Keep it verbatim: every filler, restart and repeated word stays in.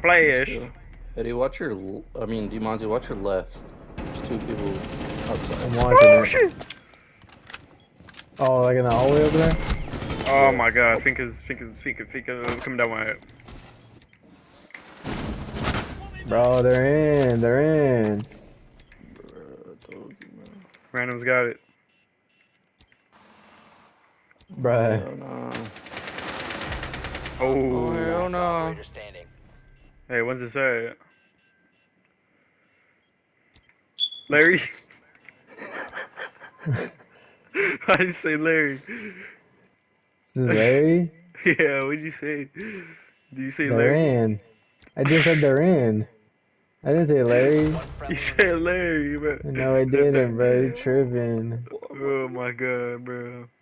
Flash. Eddie, watch your. l- I mean, Demonte, watch your left. There's two people outside. I'm watching Oh it. shit! Oh, like in the hallway over there? Oh Yeah. my god, Fink is, Fink is, Fink is, Fink is coming down my head. Bro, they're in. They're in. Bruh, I told you, man. Random's got it. Bruh. Hell no. Oh. Oh, hell no. Operator standing. Hey, when's it say? Larry? Why did you say Larry? This is Larry? Yeah, what'd you say? Did you say They're Larry? in. I just said they're in. I didn't say Larry. One friendly You said Larry, bro. No, I didn't, bro. You're tripping. Oh my god, bro.